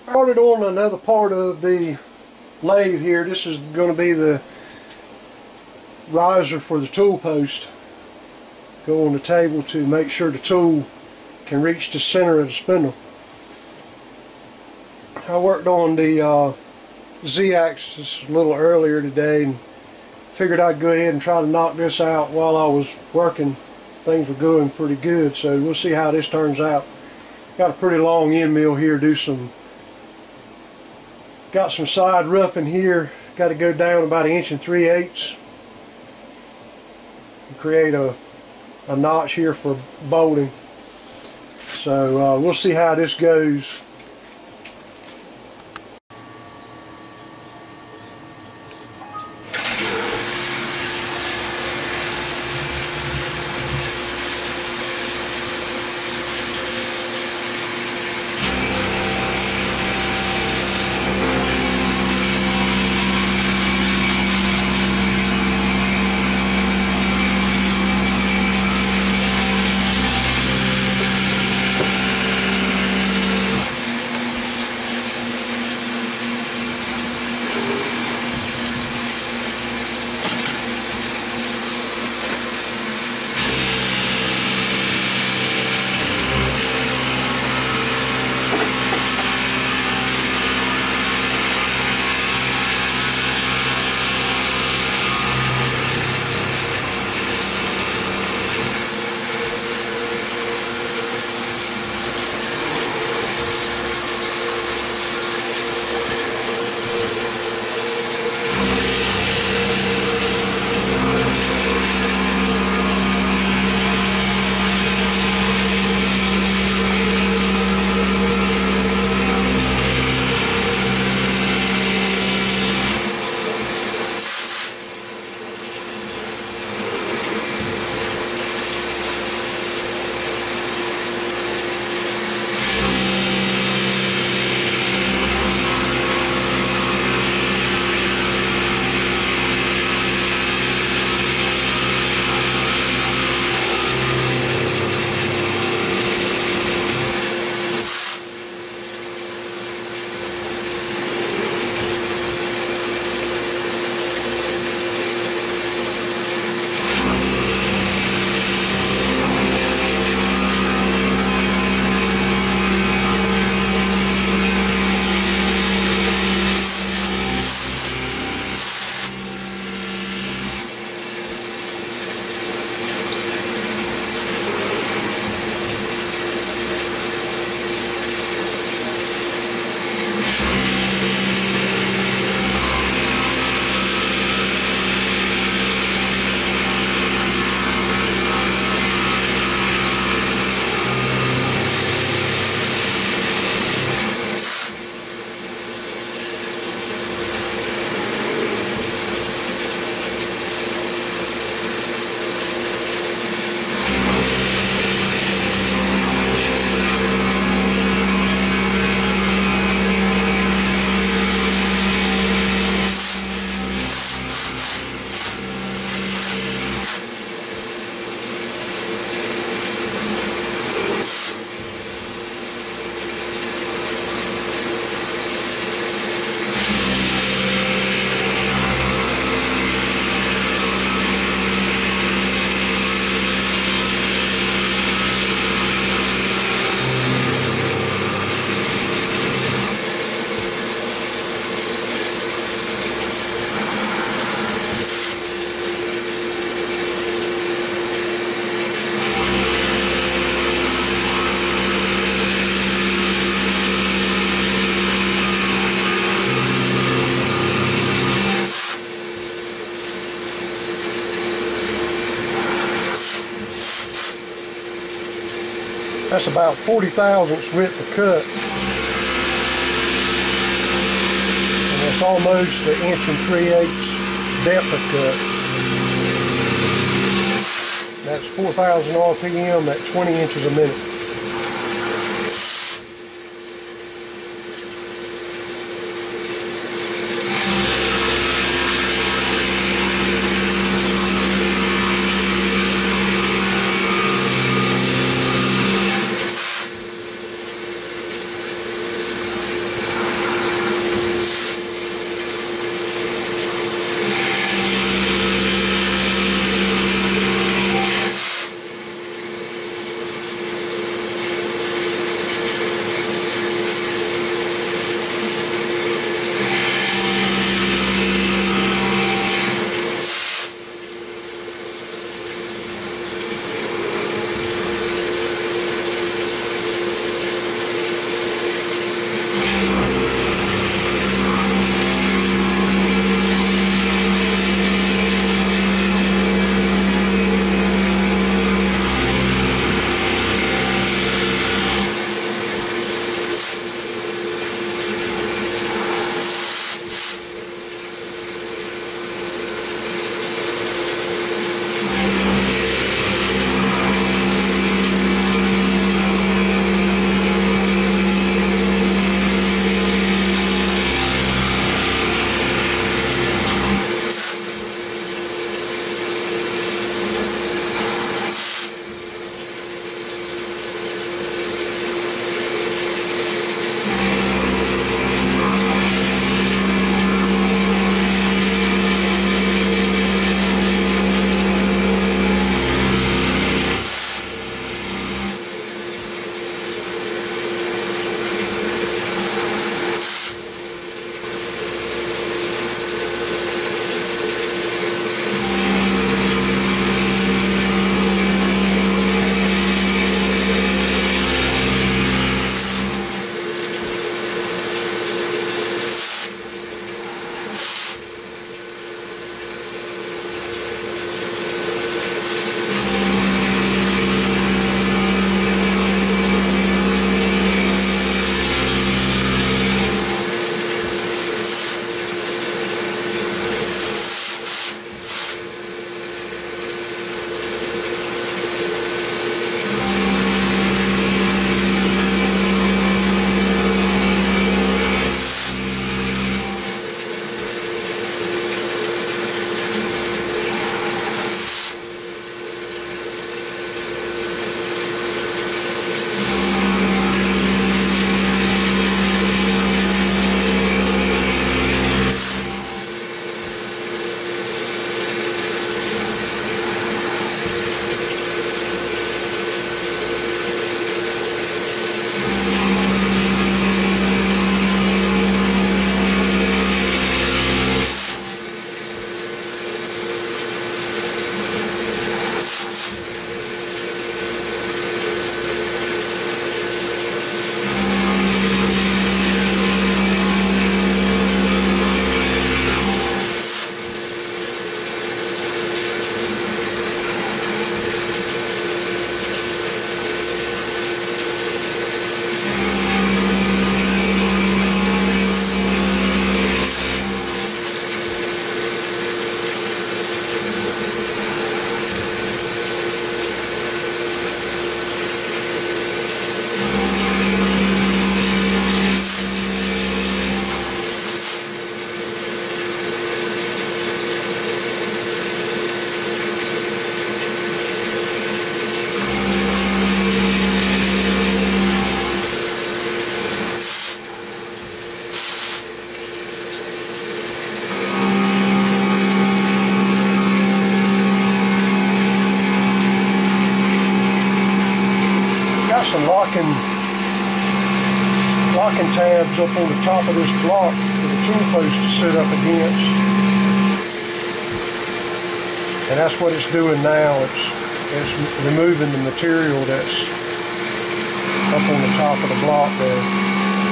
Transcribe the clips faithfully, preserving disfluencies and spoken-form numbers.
Started on another part of the lathe here. This is going to be the riser for the tool post. Go on the table to make sure the tool can reach the center of the spindle. I worked on the uh, Z-axis a little earlier today and figured I'd go ahead and try to knock this out while I was working. Things were going pretty good, so we'll see how this turns out. Got a pretty long end mill here. Do some got some side roughing here. Got to go down about an inch and three eighths. Create a a notch here for bolting. So uh, we'll see how this goes. That's about forty thousandths width of cut. And that's almost an inch and three eighths depth of cut. That's four thousand R P M at twenty inches a minute. some locking locking tabs up on the top of this block for the tool post to sit up against. And that's what it's doing now. It's, it's removing the material that's up on the top of the block there.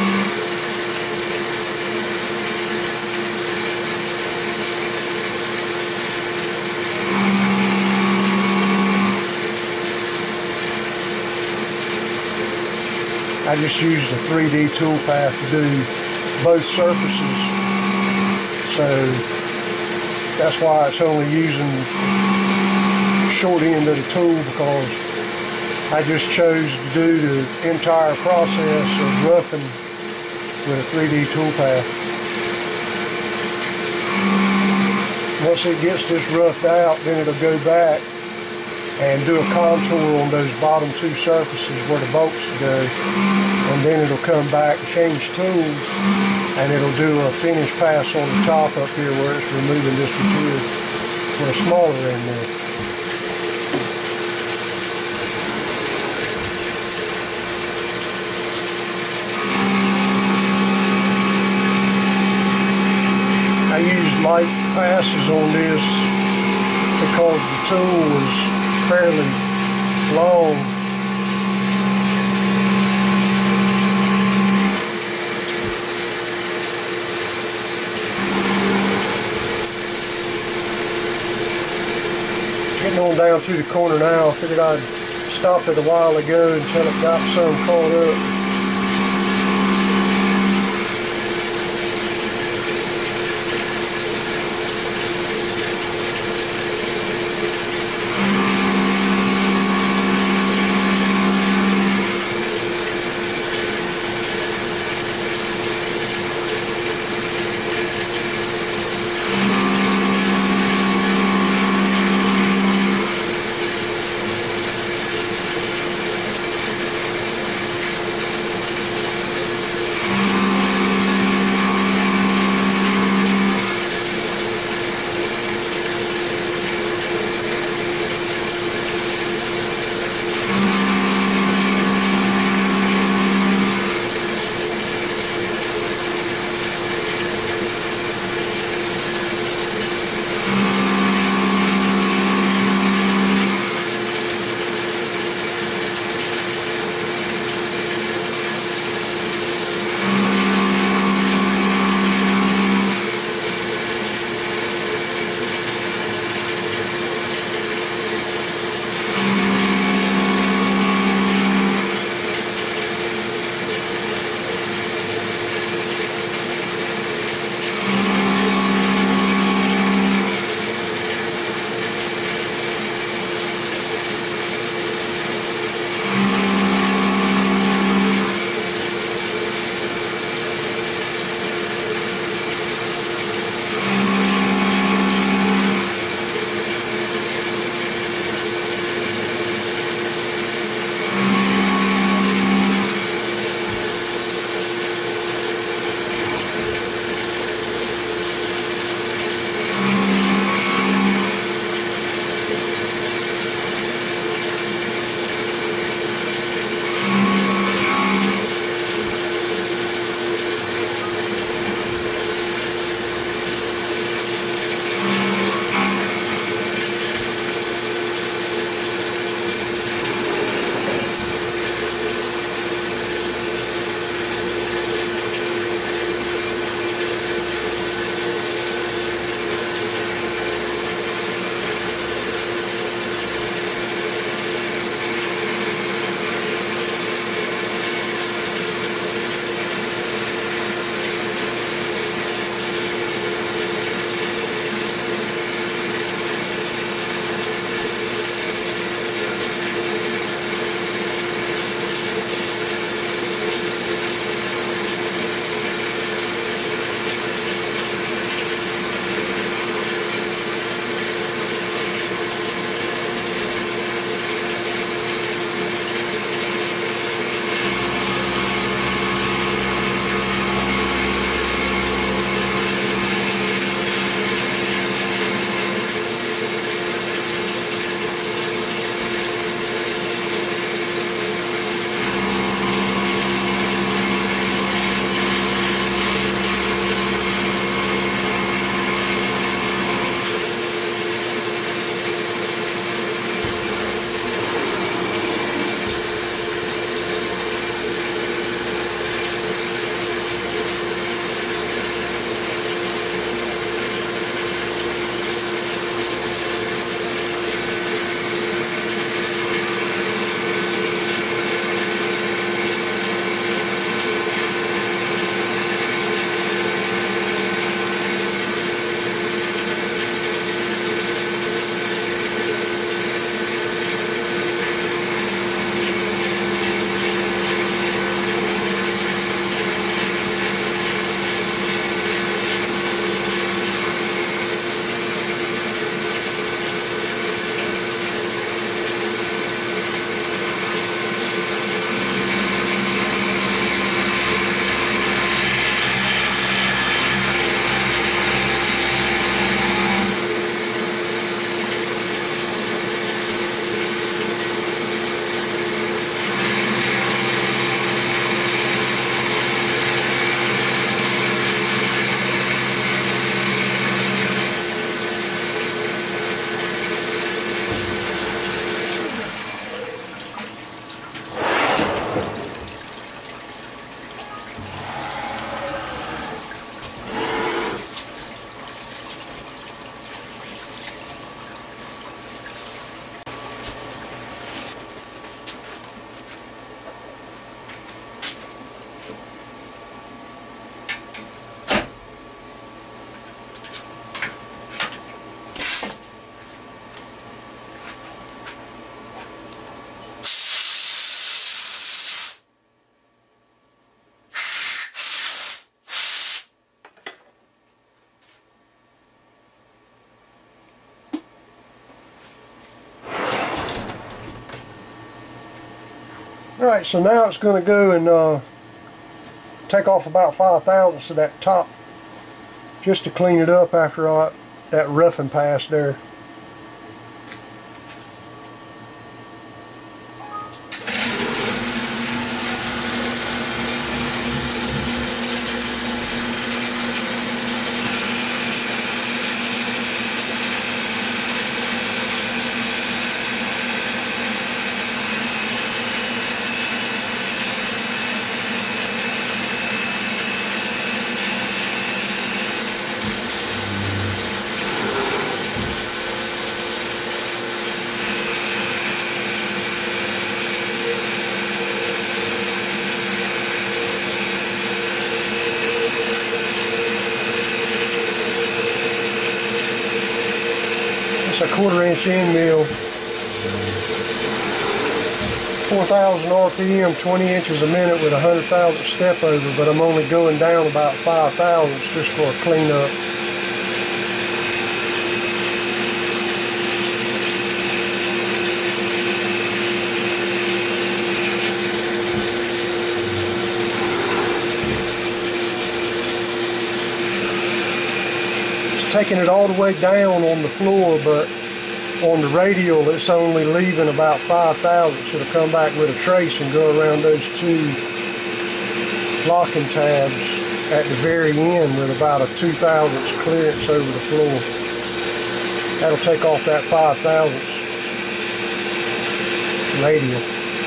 I just used a three D toolpath to do both surfaces, so that's why it's only using short end of the tool, because I just chose to do the entire process of roughing with a three D toolpath. Once it gets this roughed out, then it'll go back and do a contour on those bottom two surfaces where the bolts go, and then it'll come back, change tools, and it'll do a finish pass on the top up here where it's removing this material with a smaller end there. I used light passes on this because the tool is fairly long. Getting on down to the corner now. I figured I'd stop it a while ago until it got some caught up. Alright, so now it's going to go and uh, take off about five thousandths of that top just to clean it up after all that roughing pass there. A quarter inch end mill, four thousand R P M, twenty inches a minute with one hundred thousand step over, but I'm only going down about five thousandths just for a cleanup. It's taking it all the way down on the floor, but on the radial it's only leaving about five thousandths. It'll come back with a trace and go around those two locking tabs at the very end with about a two thousandths clearance over the floor. That'll take off that five thousandths radial.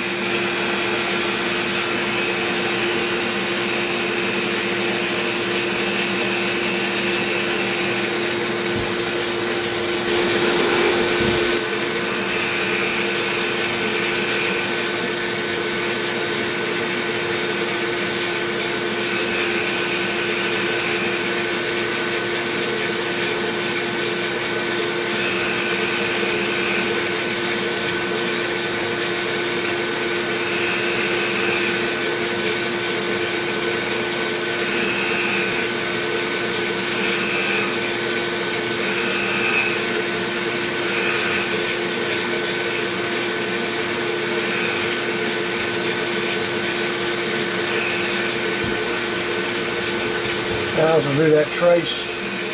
Now as I do that trace,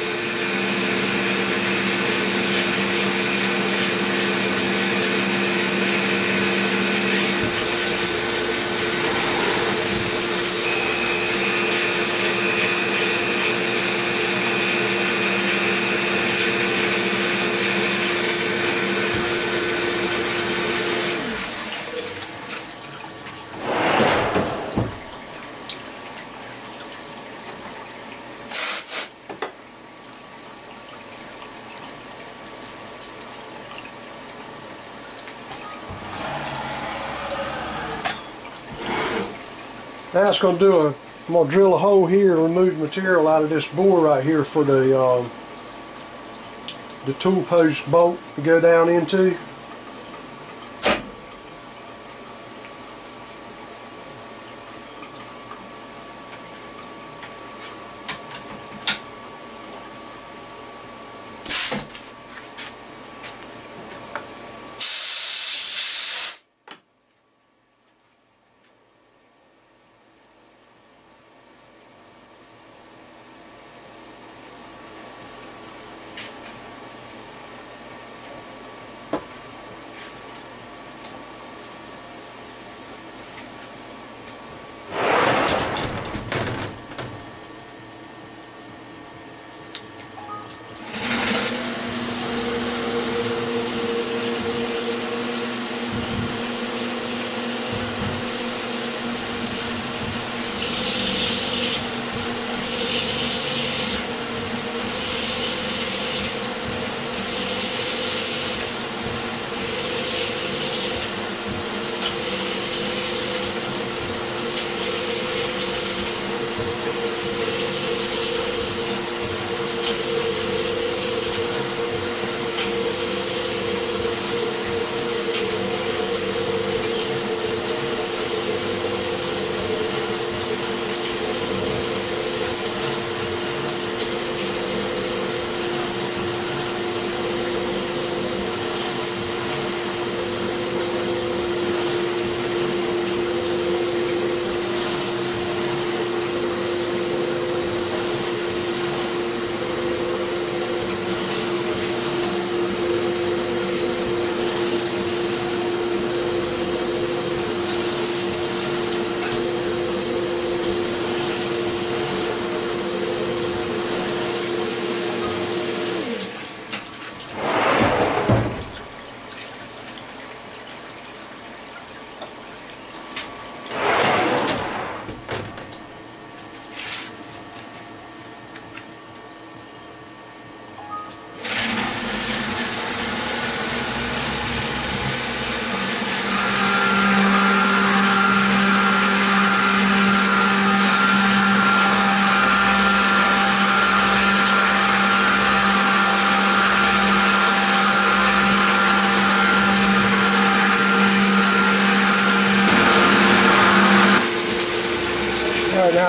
now it's going to do a, I'm going to drill a hole here and remove material out of this bore right here for the um, the tool post bolt to go down into.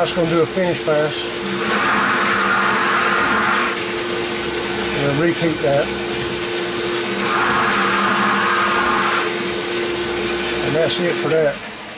Now it's going to do a finish pass. And repeat that. And that's it for that.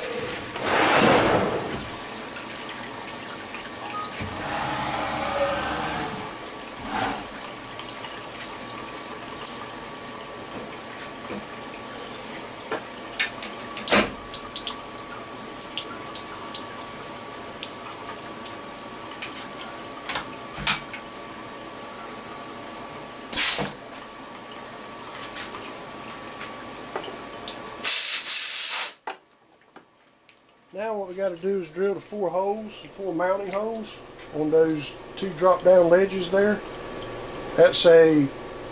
Now what we got to do is drill the four holes, the four mounting holes on those two drop down ledges there. That's a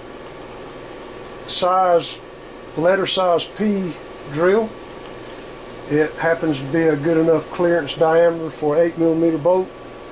size, letter size P drill. It happens to be a good enough clearance diameter for an eight millimeter bolt.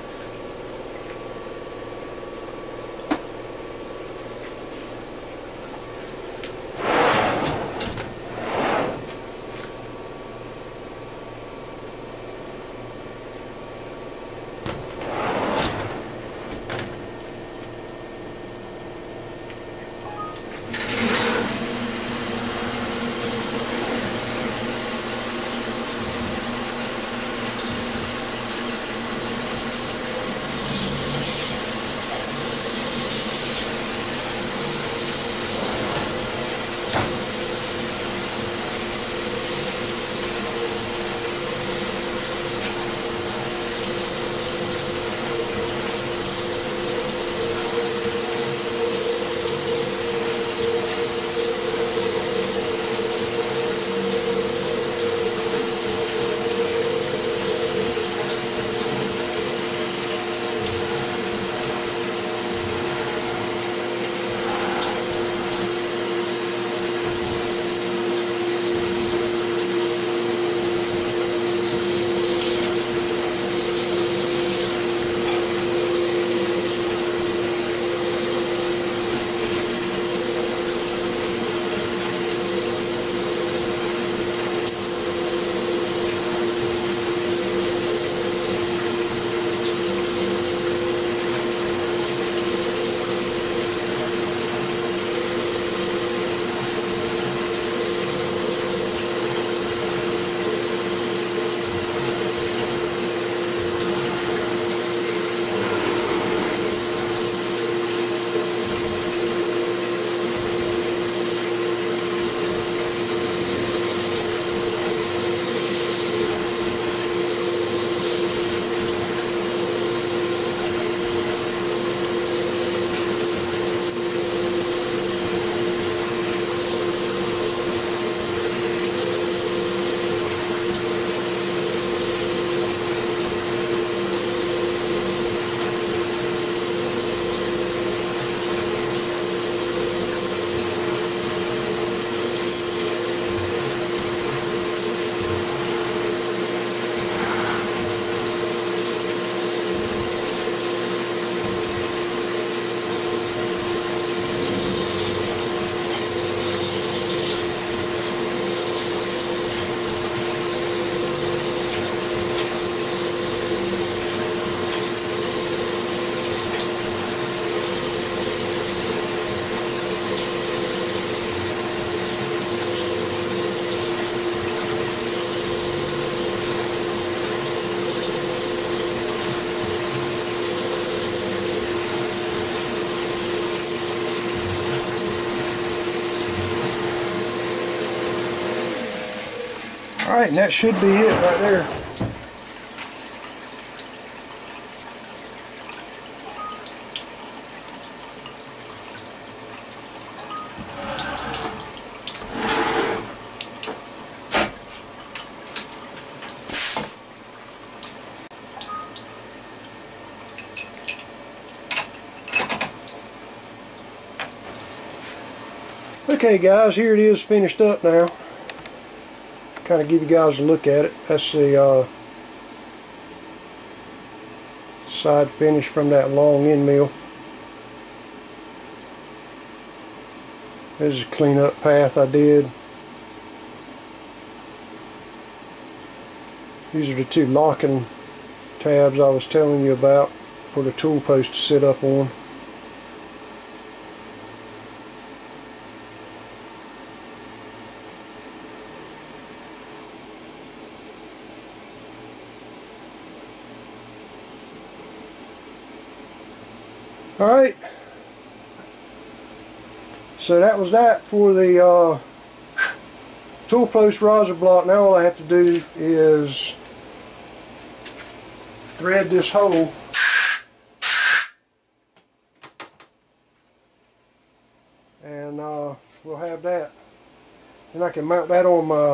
Alright, and that should be it right there. Okay guys, here it is finished up now. Kind of give you guys a look at it. That's the uh, side finish from that long end mill. This is a cleanup path I did. These are the two locking tabs I was telling you about for the tool post to sit up on. Alright, so that was that for the uh, tool post riser block. Now all I have to do is thread this hole and uh, we'll have that. And I can mount that on my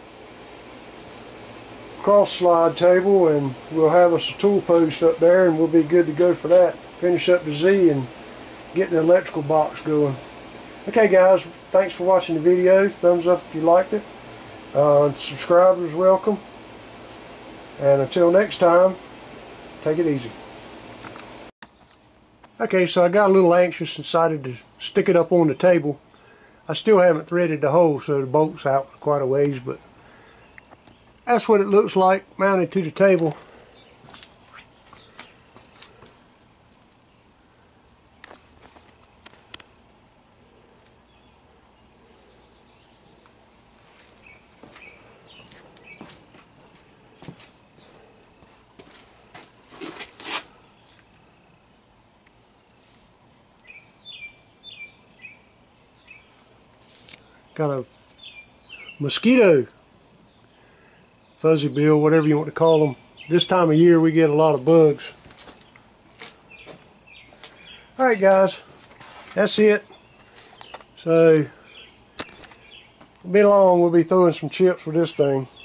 cross slide table and we'll have us a tool post up there and we'll be good to go for that. Finish up the Z and get the electrical box going. Okay guys, thanks for watching the video. Thumbs up if you liked it. Uh, subscribers welcome. And until next time, take it easy. Okay, so I got a little anxious and decided to stick it up on the table. I still haven't threaded the hole, so the bolt's out quite a ways, but that's what it looks like mounted to the table. Got a mosquito fuzzy bill, whatever you want to call them. This time of year we get a lot of bugs. Alright guys, that's it. So, it'll be long, we'll be throwing some chips with this thing.